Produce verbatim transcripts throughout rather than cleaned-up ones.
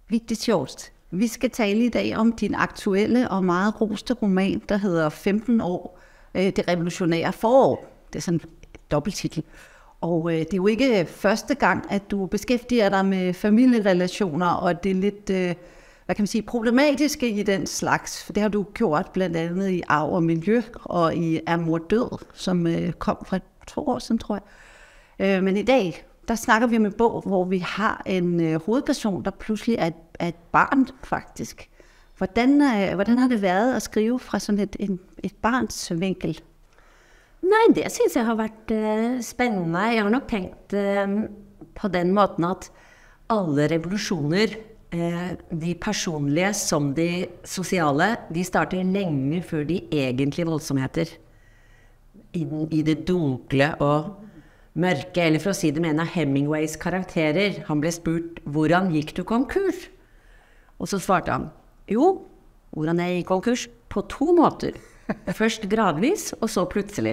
Vildt sjovt. Vi skal tale i dag om din aktuelle og meget roste roman, der hedder femten år, det revolutionære forår. Det er sådan en dobbelttitel. Og det er jo ikke første gang, at du beskæftiger dig med familierelationer, og det er lidt, hvad kan man sige, problematiske i den slags. For det har du gjort blandt andet i Arv og Miljø og i Er mor død, som kom for to år siden, tror jeg. Men i dag, der snakker vi om en bog, hvor vi har en hovedperson, der pludselig er et, er et barn, faktisk. Hvordan, hvordan har det været at skrive fra sådan et, en, et barns vinkel? Nej, det synes jeg har vært uh, spændende. Jeg har nok tænkt uh, på den måten, at alle revolutioner, uh, de personlige som de sociale, de starter længe før de egentlige voldsomheter. I, den, I det dunkle og mørke, eller for at sige det med en af Hemingways karakterer. Han blev spurt, hvordan gik du konkurs? Og så svarte han, jo, hvordan jeg gik konkurs? På to måter. Først gradvis, og så pludselig.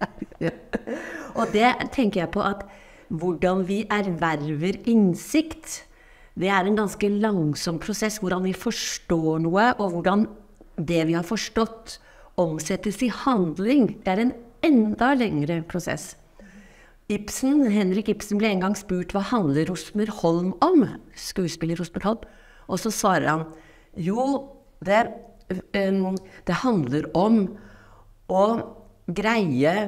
Og det tænker jeg på, at hvordan vi erverver indsigt, det er en ganske langsom proces, hvordan vi forstår noget, og hvordan det vi har forstått omsættes i handling. Det er en enda længere proces. Ibsen, Henrik Ibsen blev engang spurt, hvad handler Rosmer Holm om? Skuespiller Rosmer Holm. Og så svarer han, jo, det, um, det handler om at greie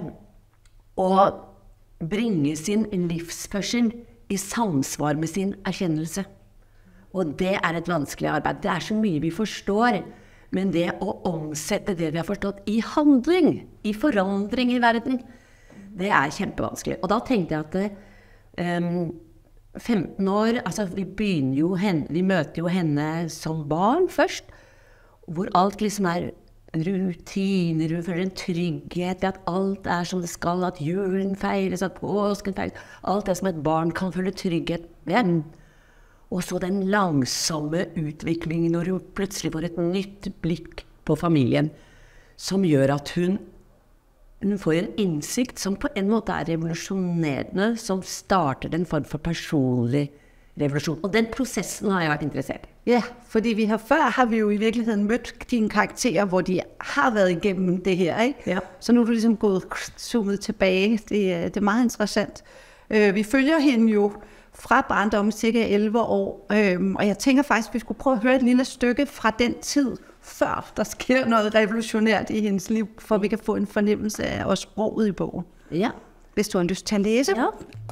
at bringe sin livsførsel i samsvar med sin erkendelse. Og det er et vanskelig arbejde. Det er så mye vi forstår, men det at omsætte det vi har forstått i handling, i forandring i verden, det er kjempevanskelig. Og da tenkte jeg at det, um, femten år, altså vi begynner jo henne, vi møter jo henne som barn først, hvor alt liksom er rutiner, vi føler en trygghet, at alt er som det skal, at julen feires, at påsken feires, alt det som et barn kan føle trygghet ved. Og så den langsomme utviklingen, når hun pludselig får et nytt blikk på familien, som gjør at hun Hun får en indsigt som på en måte er revolutionerende, som starter en form for personlig revolution. Og den processen har jeg vært interessert i. Ja, fordi vi har før har vi jo i virkeligheden mødt dine karakterer, hvor de har været igennem det her, ikke? Ja. Så nu er du ligesom gået zoomet tilbage. Det, det er meget interessant. Uh, vi følger hende jo fra barndommen cirka elleve år, uh, og jeg tænker faktisk, at vi skulle prøve at høre et lille stykke fra den tid, før der sker noget revolutionært i hendes liv, for vi kan få en fornemmelse af også sproget i bogen. Ja. Hvis du har lyst til at læse. Ja.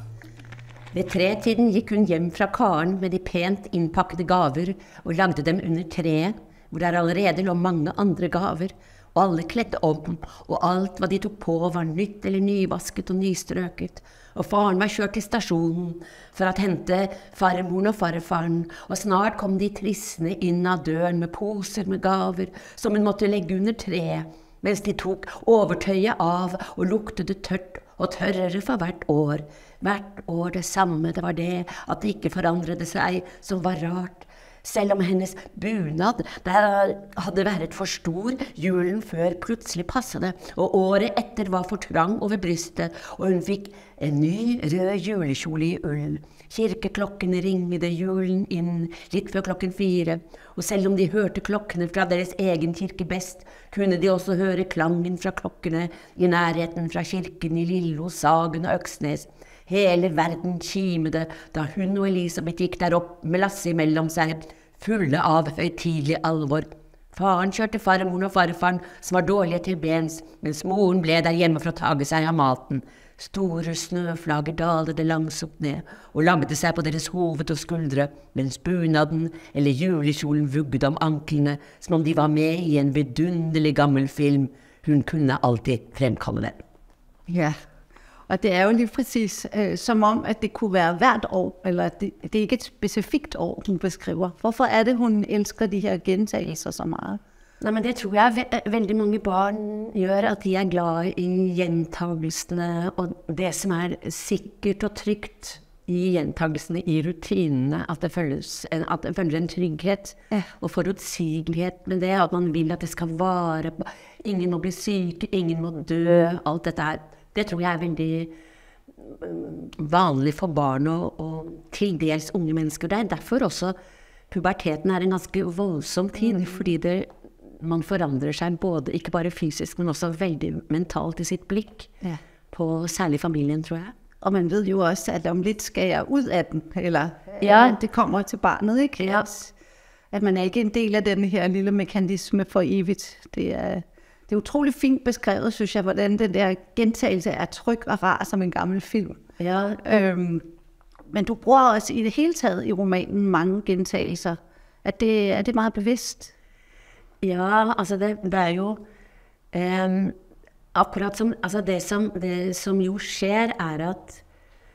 Ved tretiden gik hun hjem fra Karen med de pent innpakkede gaver og lagde dem under treet, hvor der allerede lå mange andre gaver, og alle klædte om, og alt hvad de tog på var nytt eller nyvasket og nystrøket. Og faren var kørt til stationen for at hente farmoren og farfaren, og snart kom de trissende inn av døren med poser med gaver, som hun måtte legge under treet, mens de tok overtøyet av og lukte det tørt og tørrere for hvert år. Hvert år det samme, det var det, at det ikke forandrede sig, som var rart. Selv om hennes bunad der hadde vært for stor julen før plutselig passede, og året etter var for trang over brystet, og hun fikk en ny rød julekjole i ull. Kirkeklokkene ringede julen inn litt før klokken fire, og selv om de hørte klokkene fra deres egen kirke best, kunne de også høre klangen fra klokkene i nærheten fra kirken i Lillo, Sagen og Øksnes. Hele verden kimede, da hun og Elisabeth gikk der opp med Lasse imellom seg, fulle av høytidelig alvor. Faren kjørte farmoren og farfaren, som var dårlige til bens, mens moren ble der hjemme for å tage seg av maten. Store snøflager dalede langsomt ned, og lagde seg på deres hoved og skuldre, mens bunaden eller julekjolen vugget om anklene, som om de var med i en vidunderlig gammel film. Hun kunne alltid fremkalle den. Ja. Og det er jo lige præcis øh, som om, at det kunne være hvert år, eller det, det er ikke et specifikt år, hun beskriver. Hvorfor er det, hun elsker de her gentagelser så meget? Nej, men det tror jeg ve- veldig mange barn gør, at de er glade i gjentagelsene, og det som er sikkert og trygt i gjentagelsene, i rutinene, at det føles en, at det føler en trygghet ja. Og forudsigelighed med det, at man vil at det skal vare, ingen må bli syk, ingen må dø, alt dette her. Det tror jeg er veldig vanlig for barn og, og til dels unge mennesker. Det er derfor også puberteten er en ganske voldsom tid, mm. fordi det, man forandrer seg både, ikke bare fysisk, men også veldig mentalt i sitt blikk, ja. På særlig familien, tror jeg. Og man ved jo også, at om lidt skal jeg ud af den, eller ja. Det kommer til barnet, ikke? Ja. At man er ikke en del af den her lille mekanisme for evigt. Det er, det er utroligt fint beskrevet, synes jeg, hvordan den der gentagelse er tryg og rar som en gammel film. Ja. Øhm, men du bruger også i det hele taget i romanen mange gentagelser. Er det, er det meget bevidst? Ja, altså det, det er jo um, akkurat som, altså det som, det som jo skjer er at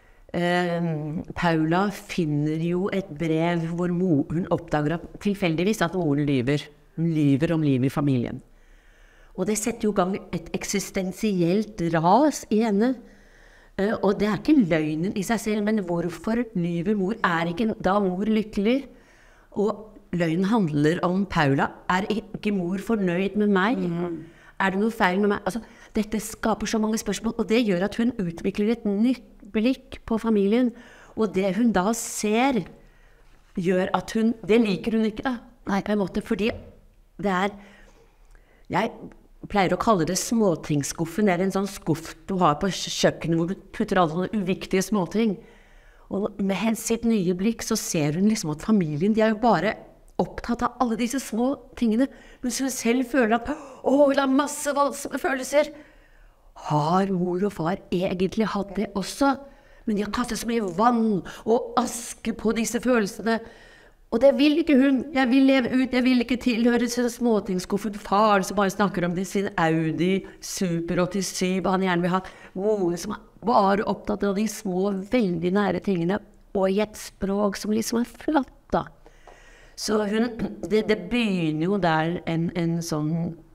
um, Paula finner jo et brev hvor mo, hun oppdager at, tilfeldigvis at moren lyver. Hun lyver om livet i familien. Og det setter jo gang et eksistensielt ras i henne. Uh, og det er ikke løgnen i seg selv, men hvorfor lyver mor? Er ikke da mor lykkelig? Og løgnen handler om Paula. Er ikke mor fornøyd med meg? Mm. Er det noe feil med meg? Altså, dette skaper så mange spørsmål, og det gjør at hun utvikler et nytt blikk på familien. Og det hun da ser, gjør at hun, det liker hun ikke da, Nei. På en måte, fordi det er, jeg pleier å kalle det småtingsskuffen. Det er en sånn skuff du har på kjøkkenet hvor du putter alle sånne uviktige småting. Og med sitt nye blikk så ser hun liksom at familien, de er jo bare opptatt av alle disse små tingene, men hun selv føler at åh, det er masse voldsomme følelser. Har mor og far egentlig hatt det også? Men de har kastet så mye vann og aske på disse følelsene. Og det vil ikke hun. Jeg vil leve ut, jeg vil ikke tilhøre sin småtingsskuffen. Far som bare snakker om det, sin Audi Super åttisyv, han gjerne vil ha. Mor som er bare opptatt av de små, veldig nære tingene, og i et språk som liksom er flatt da. Så hun, det, det begynner jo der en, en sånn,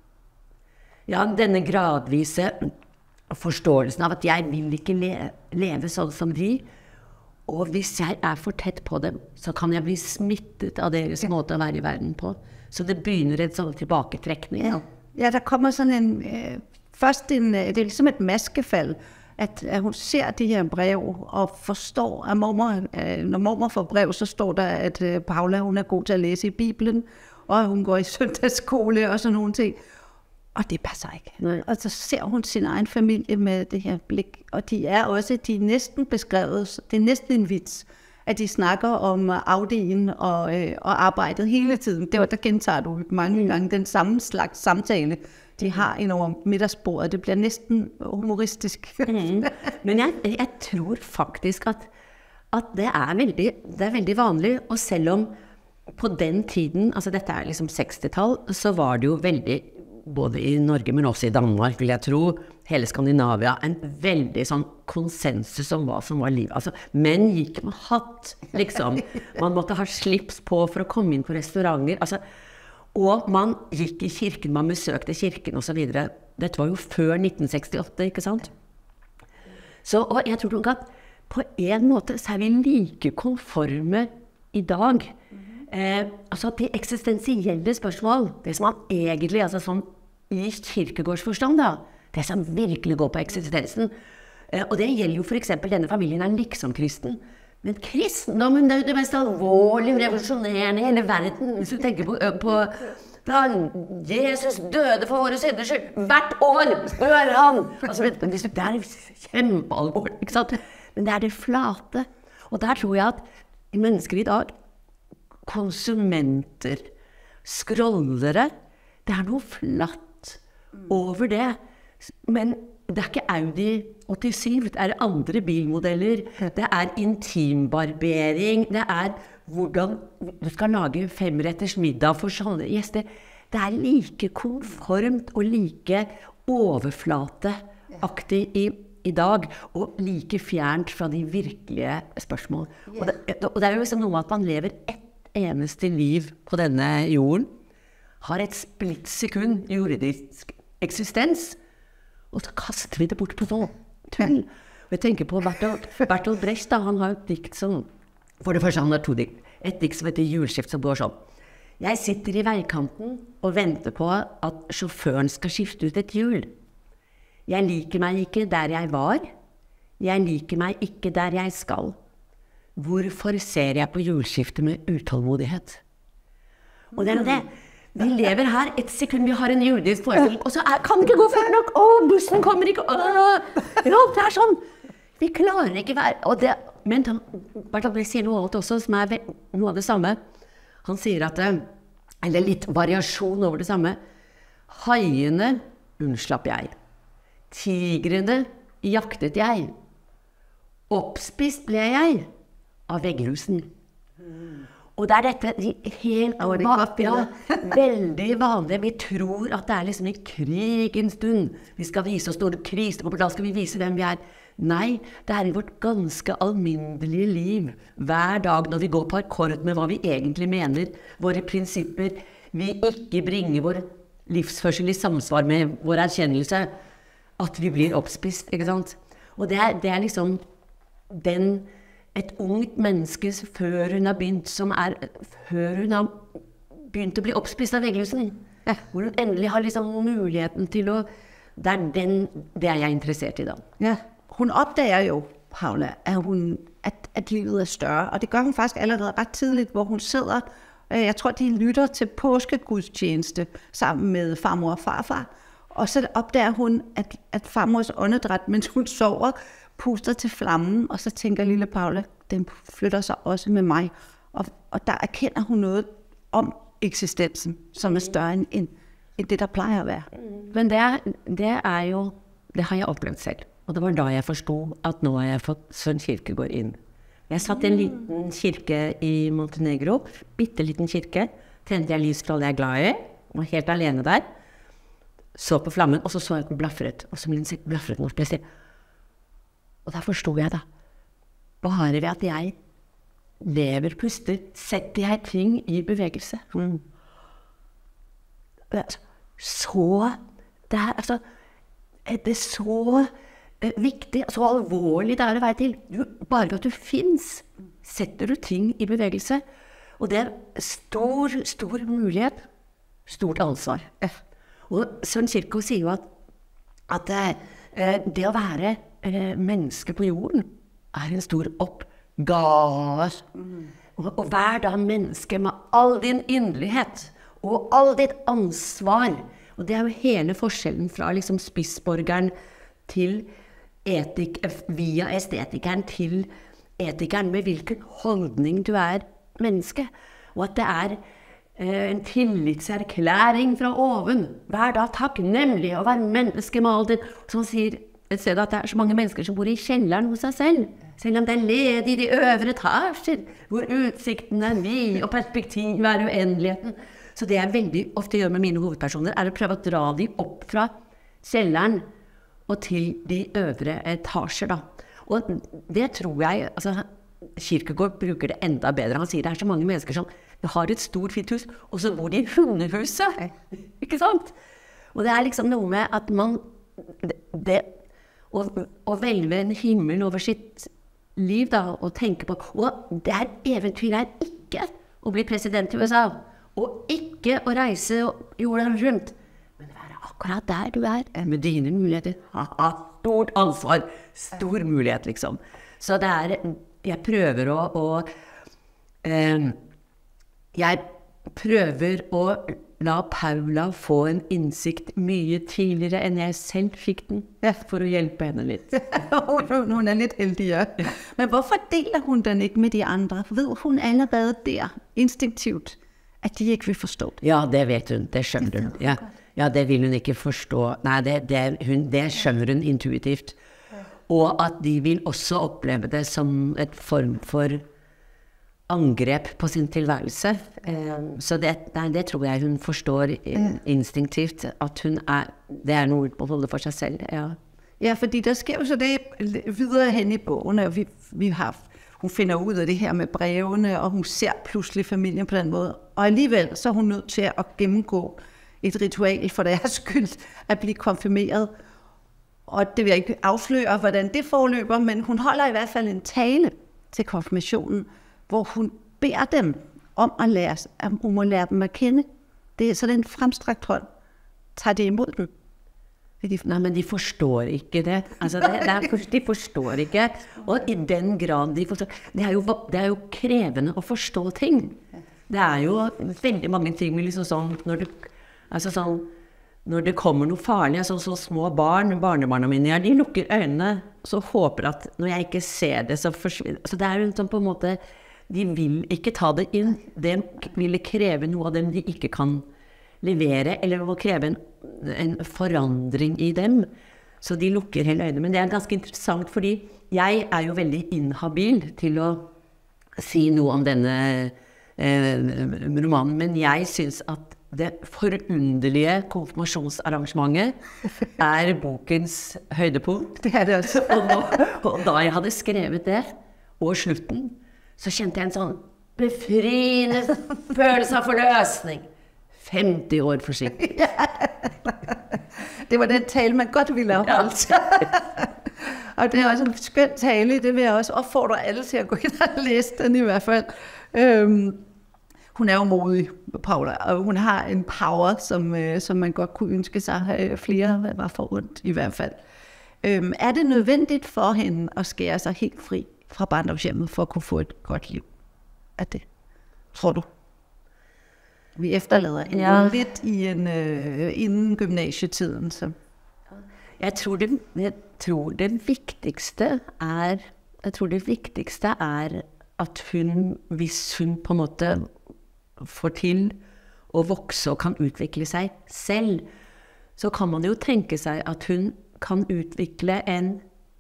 ja, denne gradvise forståelsen av at jeg vil ikke le, leve sånn som de, og hvis jeg er for tett på dem, så kan jeg bli smittet av deres måte å være i verden på. Så det begynner en sånn tilbaketrekning. Ja, ja der kommer sådan en, øh, først en, det er ligesom et maskefald, at, at hun ser de her brev og forstår, at mormor, når mormor får brev, så står der, at Paula hun er god til at læse i Bibelen, og hun går i søndagsskole og sådan nogle ting. Og det passer ikke. Nej. Og så ser hun sin egen familie med det her blik, og de er også, de er næsten beskrevet, det er næsten en vits, at de snakker om Audien og, øh, og arbejdet hele tiden. Det var, der gentager du mange gange den samme slags samtale, de har ind over middagsbordet. Det bliver næsten humoristisk. mm. Men jeg, jeg tror faktisk, at, at det, er veldig, det er veldig vanlig, og selv om på den tiden, altså dette er liksom seksti-tall, så var det jo veldig, både i Norge, men også i Danmark, vil jeg tro, hele Skandinavia, en veldig sånn konsensus om hva som var livet. Altså, menn gikk med hatt, liksom. Man måtte ha slips på for å komme inn på restauranter, altså, og man gikk i kirken, man besøkte kirken og så videre. Dette var jo før nitten sekstiåtte, ikke sant? Så, og jeg tror nok at på en måte så er vi like konforme i dag. Eh, altså at de eksistensielle spørsmål, det som man egentlig, altså sånn i kirkegårdsforstand da, det som virkelig går på eksistensen, eh, og det gjelder jo for eksempel denne familien er liksom kristen, men kristendommen det er jo det mest alvorlige, revolusjonerende i hele verden, hvis du tenker på, på da Jesus døde for våre synders skyld, hvert år spør han, altså det er kjempealvorlig, ikke sant? Men det er det flate, og der tror jeg at mennesker i dag, konsumenter, scrollere, det er noe flatt over det, men det er ikke Audi åttisyv, det er andre bilmodeller, det er intimbarbering, det er hvordan du skal lage femretters middag for sånne gjester. Det er like konformt og like overflateaktig i, i dag, og like fjernt fra de virkelige spørsmål. Og det, og det er jo liksom noe at man lever ett eneste liv på denne jorden, har et splittsekund juridisk eksistens, og så kaster vi det bort på noe tull. Og jeg tenker på Bertolt, Bertolt Brecht, da, han har et dikt som, for det første han har to dikt, et dikt som heter Julskift som går sånn. Jeg sitter i veikanten og venter på at sjåføren skal skifte ut et hjul. Jeg liker meg ikke der jeg var, jeg liker meg ikke der jeg skal. Hvorfor ser jeg på hjulskiftet med utålmodighet? Og det er det. Vi lever her et sekund, vi har en juridisk forestilling, og så er, kan det ikke gå før nok, åh, bussen kommer ikke, åh, ja, det er sånn. Vi klarer ikke være, og det, men Bertolt Brecht sier noe annet også, som er noe av det samme. Han sier at, eller litt variasjon over det samme, haiene unnslapp jeg, tigrene jaktet jeg, oppspist ble jeg av veggrusen. Og det er dette de helt ja, veldig vanlige. Vi tror at det er liksom en krig en stund. Vi skal vise oss store kriser, og da skal vi vise hvem vi er. Nei, det er i vårt ganske alminnelige liv. Hver dag når vi går på akkord med hva vi egentlig mener, våre prinsipper, vi ikke bringer vår livsførsel i samsvar med vår erkjennelse, at vi blir oppspist, ikke sant? Og det er, det er liksom den... Et ungt menneske før hun har begynt, som er, før hun har begynt å bli oppspist av veggrusen. Ja. Hvor hun endelig har liksom muligheten til å, det er, den, det er jeg interessert i da. Ja, hun opdager jo, Paula, at, hun, at, at livet er større, og det gør hun faktisk allerede ret tidligt, hvor hun sidder, jeg tror, de lytter til påskegudstjeneste sammen med farmor og farfar, og så opdager hun, at, at farmors åndedræt, mens hun sover, puster til flammen, og så tænker lille Paula, den flytter sig også med mig. Og, og der erkender hun noget om eksistensen, som er større end, end, end det, der plejer at være. Men det er, det er jo, det har jeg opplevd selv. Og det var da jeg forstod, at nå har jeg fått Søren Kierkegaard inn. Jeg satt i en liten kirke i Montenegro, bitteliten kirke, tente jeg lys for alle jeg er glad i, var helt alene der, så på flammen, og så så jeg at den blaffret, og så min sikt blaffret den, og så Og da forstod jeg da, bare ved at jeg lever, puster, setter jeg ting i bevegelse. Mm. Så, det er, altså, det er så eh, viktig, så alvorlig det er å være til. Du, bare ved at du finnes, setter du ting i bevegelse. Og det er stor, stor mulighet, stort ansvar. Og Søren Kierkegaard sier jo at, at eh, det å være Eh, mennesker på jorden er en stor oppgave. Mm. Og, og hver dag menneske med all din inderlighet og all ditt ansvar. Og det er jo hele forskjellen fra liksom spissborgeren til etik, via estetikeren til etikeren, med hvilken holdning du er menneske. Og at det er eh, en tillitserklæring fra oven. Hver dag takknemlig å være menneske med all ditt, som sier et sted at det er så mange mennesker som bor i kjelleren hos seg selv, selv om det er ledig i de øvre etasjer, hvor utsikten er vid og perspektiv er uendeligheten. Så det jeg veldig ofte gjør med mine hovedpersoner, er å prøve å dra de opp fra kjelleren og til de øvre etasjer da. Og det tror jeg, altså Kierkegaard bruker det enda bedre. Han sier det er så mange mennesker som har et stort fint hus, og så bor de i hundehuset, ikke sant? Og det er liksom noe med at man, det, det Og, og velge en himmel over sitt liv da, og tenke på, og det er eventyr er ikke å bli president i U S A, og ikke å reise jorden rundt, men være akkurat der du er, med dine muligheter, ha stort ansvar, stor mulighet liksom. Så det er, jeg prøver å, å eh, jeg prøver å la Paula få en innsikt mye tidligere enn jeg selv fikk den, for å hjelpe henne litt. Hun er litt heldigere. Men hvorfor deler hun den ikke med de andre? Ved hun allerede der, instinktivt, at de ikke vil forstå det? Ja, det vet hun, det skjønner hun. Ja, ja det vil hun ikke forstå. Nei, det, det, hun, det skjønner hun intuitivt. Og at de vil også oppleve det som et form for angrep på sin tilværelse. Så det, det tror jeg hun forstår instinktivt, at hun er, det er noe å holde for seg selv. Ja, ja fordi der sker jo så det videre hen i bogen, og vi, vi har, hun finder ud af det her med brevene, og hun ser pludselig familien på den måde, og alligevel så er hun nødt til at gennemgå et ritual for deres skyld, at blive konfirmeret. Og det vil jeg ikke afsløre, hvordan det forløber, men hun holder i hvert fald en tale til konfirmationen, hvor hun beder dem om at lære, at hun må lære dem at kende. Det er så den fremstrakt hånd. Tager det imod dem? De, nei, men de forstår ikke det. Altså, det, det er, de forstår ikke. Og i den grad de forstår... Det er jo, det er jo krevende å forstå ting. det er jo veldig mange ting med liksom sånn, når det, altså sånn, når det kommer noe farlig, altså så små barn, barnebarna mine, ja, de lukker øynene, så håper at når jeg ikke ser det, så forsvinner, så det er jo sånn på en måte, de vil ikke ta det inn, det vil kreve noe av dem de ikke kan levere, eller må kreve en, en forandring i dem, så de lukker hele øynene, men det er ganske interessant, fordi jeg er jo veldig inhabil til å si noe om denne eh, romanen, men jeg synes at det forunderlige konfirmasjonsarrangementet er bokens høydepunkt. Det er det også. og, da, og da jeg hadde skrevet det, og slutten, så kjente jeg en sånn befriende følelse av forløsning. femti år for sent. Det var den tale, man godt ville ha holdt. Og det er også en skøn tale, det vil jeg også opfordre alle til at gå ind og læse den i hvert fald. Øhm, hun er jo modig, Paula, og hun har en power, som, øh, som man godt kunne ønske sig øh, flere var forundt i hvert fald. Øhm, er det nødvendigt for hende at skære sig helt fri fra barndomshjemmet for at kunne få et godt liv? Er det, tror du? Vi efterlader hende ja. lidt i en, øh, inden gymnasietiden. Så. Jeg tror det, jeg tror det vigtigste er, jeg tror det vigtigste er at hun, hvis hun på en måte får til å vokse og kan utvikle seg selv, så kan man jo tenke seg at hun kan utvikle en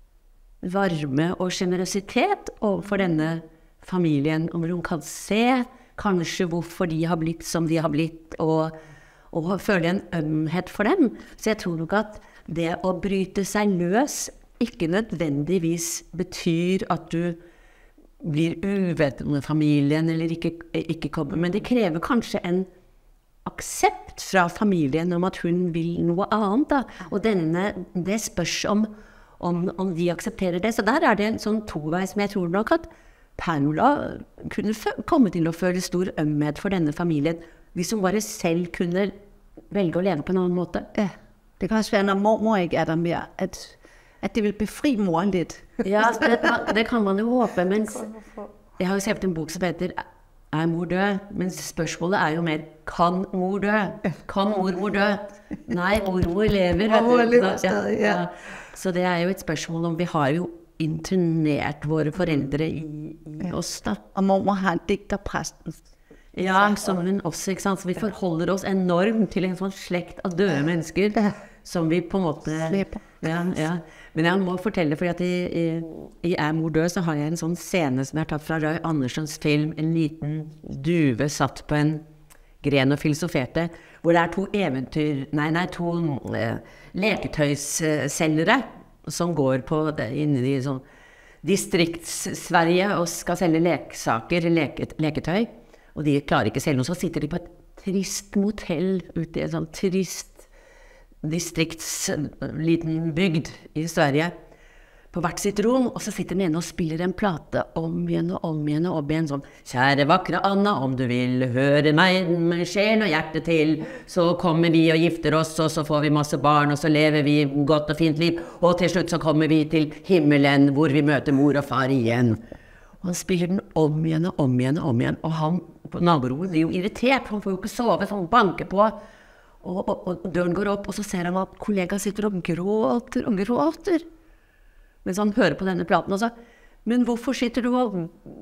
varme og generøsitet overfor denne familien, om hun kan se kanskje hvorfor de har blitt som de har blitt, og, og føle en ømhet for dem. Så jeg tror nok at det å bryte seg løs ikke nødvendigvis betyr at du blir uvenn med familien, eller ikke, ikke kommer, men det krever kanskje en aksept fra familien om at hun vil noe annet, da. Og denne, det spørs om, om, om de aksepterer det. Så der er det en sånn tovei som jeg tror nok at Paula kunne komme til å føle stor ømhet for denne familien, hvis hun bare selv kunne velge å leve på en annen måte. Ja, det kan også være, når mormor ikke er der mere, at, at det vil befri moren lidt. Ja, det, det kan man jo håpe, men jeg har jo skrevet en bok som heter Er mor død? Men spørsmålet er jo mer, kan mor dø? Kan mormor dø? Nei, mormor lever. Mormor lever stadig, ja. Ja. Så det er jo et spørsmål om vi har jo internert våre foreldre i, i oss, da. Og mormor har en dikterpresten. Ja, som hun også, ikke sant? Så vi forholder oss enormt til en sånn slekt av døde mennesker, som vi på en måte... Ja, ja. Men jeg må fortelle, fordi at i, i, i Er mor død så har jeg en sånn scene som jeg har tatt fra Roy Anderssons film, en liten duve satt på en gren og filosoferte, hvor det er to eventyr, nei, nei, to eh, leketøysselgere som går på det, inne i sånn distrikts-Sverige og skal selge leksaker, leket, leketøy, og de klarer ikke selv noe, så sitter de på et trist motell ute i en sånn trist distrikts liten bygd i Sverige på hvert sitt rom, og så sitter den ene og spiller en plate om igjen og om igjen og om igjen sånn Kjære vakre Anna, om du vil høre meg med sjel og hjerte til, så kommer vi og gifter oss, og så får vi masse barn, og så lever vi godt og fint liv, og til slutt så kommer vi til himmelen, hvor vi møter mor og far igjen. Og han spiller den om igjen og om igjen og om igjen, og han på naborommet blir jo irritert, han får jo ikke sove, så han banker på, Og, og, og døren går opp, og så ser han at kollega sitter og gråter og gråter. Mens han hører på denne platen og så, men hvorfor sitter du og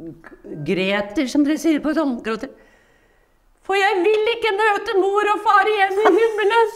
greter, som dere sier på sånn gråter? For jeg vil ikke møte mor og far igjen i himmelen.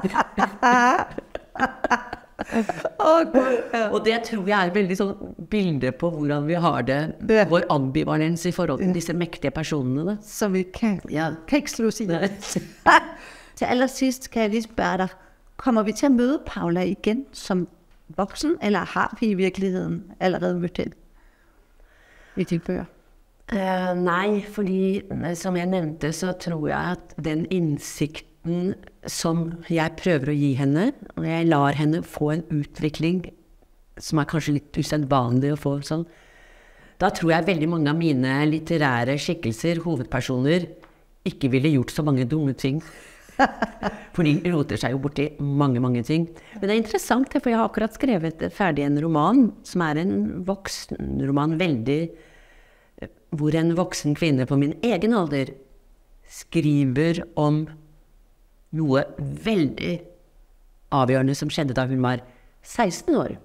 Og det tror jeg er veldig sånn bilde på hvordan vi har det, vår ambivalens i forhold til disse mektige personene. Da. Så vi kan, ja, kan ikke slå sig det. Til allersidst kan jeg lige spørge dig, kommer vi til at møde Paula igen som voksen, eller har vi i virkeligheden allerede mødt hende i de bøger? Uh, nei, fordi som jeg nevnte, så tror jeg at den innsikten som jeg prøver å gi henne, og jeg lar henne få en utvikling som er kanskje litt usedvanlig å få sånn, da tror jeg veldig mange av mine litterære skikkelser, hovedpersoner, ikke ville gjort så mange dumme ting. For de roter seg jo bort i mange, mange ting. Men det er interessant, for jeg har akkurat skrevet ferdig en roman, som er en voksen roman, veldig, hvor en voksen kvinne på min egen alder skriver om noe veldig avgjørende som skjedde da hun var seksten år.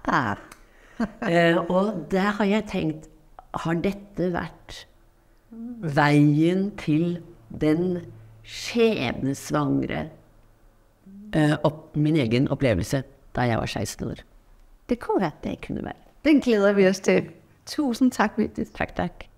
eh, og der har jeg tenkt, har dette vært veien til den skjebnesvangre eh, opp, min egen opplevelse da jeg var seksten år? Det kunne være. Det kunne være. Den glæder vi os til. Tusind tak, Vigdis. Takk, takk.